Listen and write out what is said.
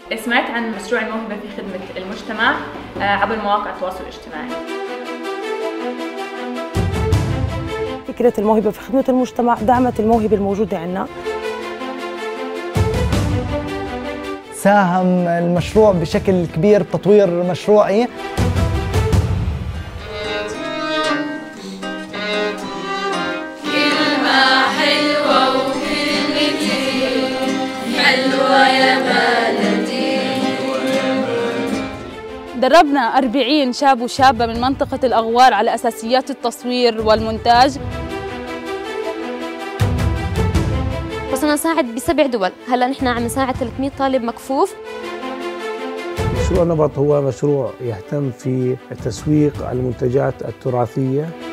سمعت عن مشروع الموهبة في خدمة المجتمع عبر مواقع التواصل الاجتماعي. فكرة الموهبة في خدمة المجتمع دعمت الموهبة الموجودة عندنا. ساهم المشروع بشكل كبير بتطوير مشروعي. كلمة حلوة وكلمتي حلوة يا بلدي. دربنا 40 شاب وشابة من منطقة الأغوار على أساسيات التصوير والمونتاج. وصلنا نساعد ب7 دول، هلا نحن عم نساعد 300 طالب مكفوف. مشروع نبط هو مشروع يهتم في تسويق المنتجات التراثية.